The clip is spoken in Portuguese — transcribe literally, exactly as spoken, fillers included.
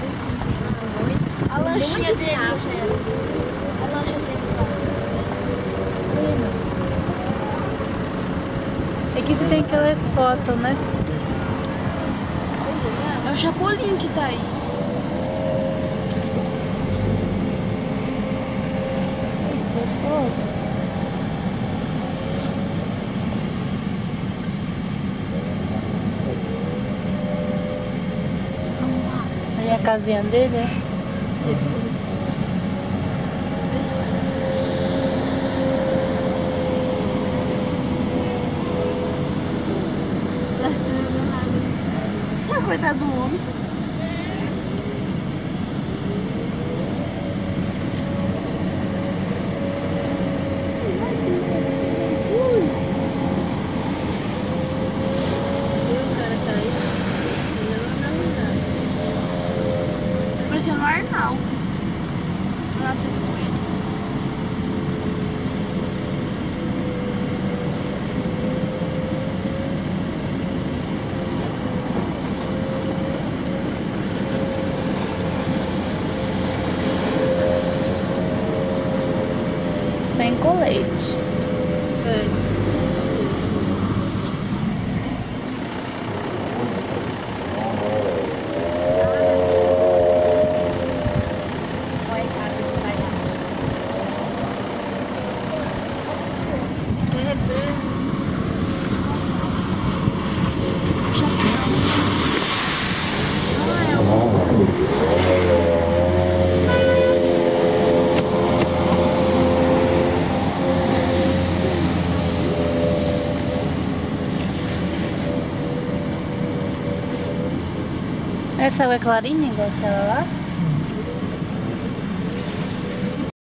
A lanchinha dele, Rogério. A lancha deles lá. Aqui você tem aquelas fotos, né? É o Chapolin que tá aí. Gostoso. Aí a casinha dele, é? Coitado do homem. Parecendo o Arnaldo. Arnaldo fez com ele. Sem colete. É. Essa é clarinha igual aquela lá?